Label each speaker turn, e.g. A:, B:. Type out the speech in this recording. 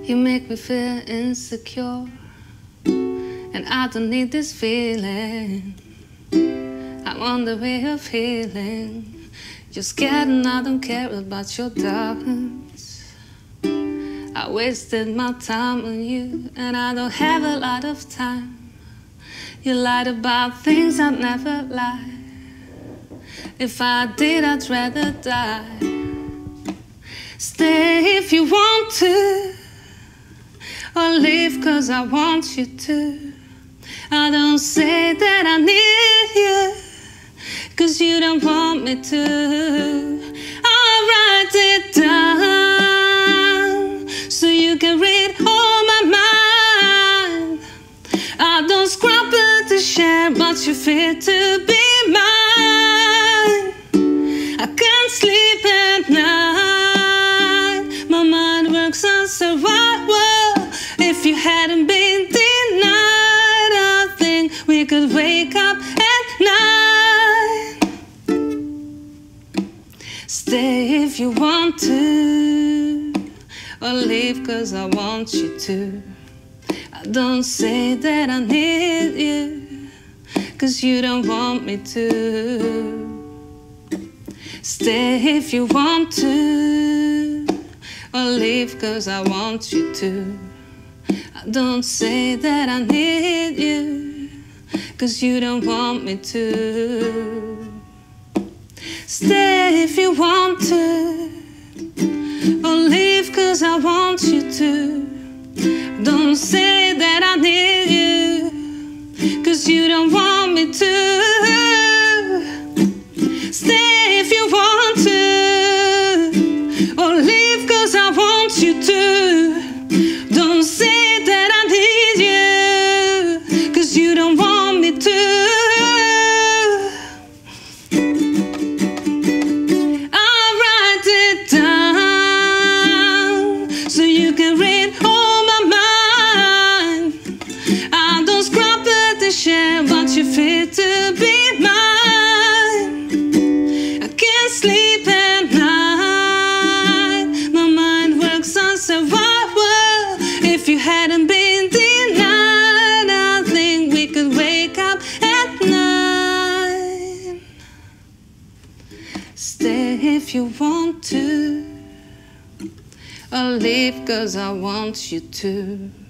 A: You make me feel insecure, and I don't need this feeling. I'm on the way of healing. You're scared and I don't care about your doubts. I wasted my time on you, and I don't have a lot of time. You lied about things I'd never lie. If I did, I'd rather die. Stay if you want to, or leave cause I want you to. I don't say that I need you, cause you don't want me to. I'll write it down so you can read all my mind. I don't scrabble to share, but you fit to be mine. I can't sleep at night, my mind works on survival. If you hadn't been denied, I think we could wake up at night. Stay if you want to, or leave cause I want you to. I don't say that I need you, cause you don't want me to. Stay if you want to, or leave cause I want you to. I don't say that I need you, cause you don't want me to. Stay if you want to, or leave cause I want you to. Don't say that I need you, cause you don't want me to. Stay if you want to, or leave cause I want you to. Don't say that I need you, cause you don't want me to. I'll write it down so you can read all my mind. I don't scrabble to share, but you fit to be mine. I can't sleep at night, my mind works on survival. If you hadn't been denied, I think we could wake up at night. Stay if you want to, or leave cause I want you to.